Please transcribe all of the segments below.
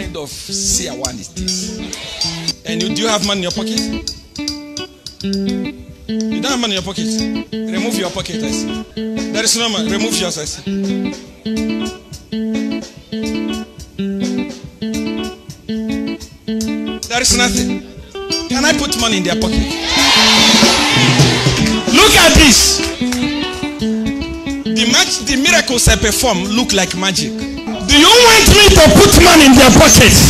kind of Sia one is this? And do you have money in your pocket? You don't have money in your pocket? Remove your pocket, I see. There is no money. Remove yours, I see. There is nothing. Can I put money in their pocket? Look at this. The miracles I perform look like magic. Do you want me to put money in their pockets?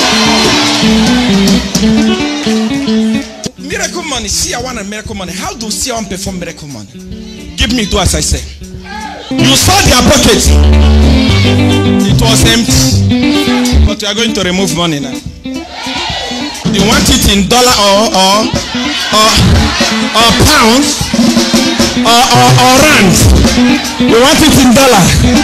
Miracle money. See, I want a miracle money. How do see one perform miracle money? Give me two, as I say. You saw their pocket. It was empty. But you are going to remove money now. You want it in dollar or pounds or rand? You want it in dollar?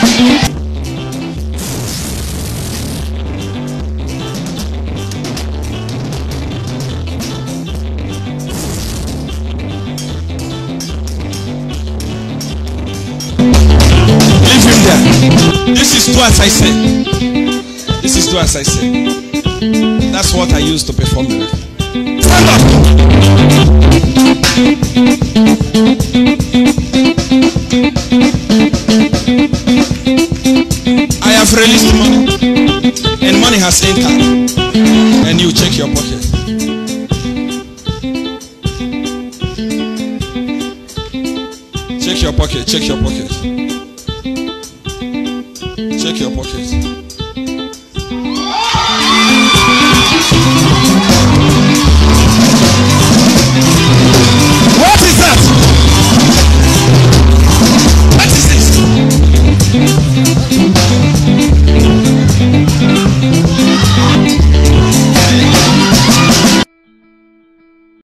Leave him there. This is two, as I say. This is two, as I say. That's what I use to perform miracle. Stand up. I have released money, and money has entered. And you check your pocket. Check your pocket. Check your pocket. Check your pocket.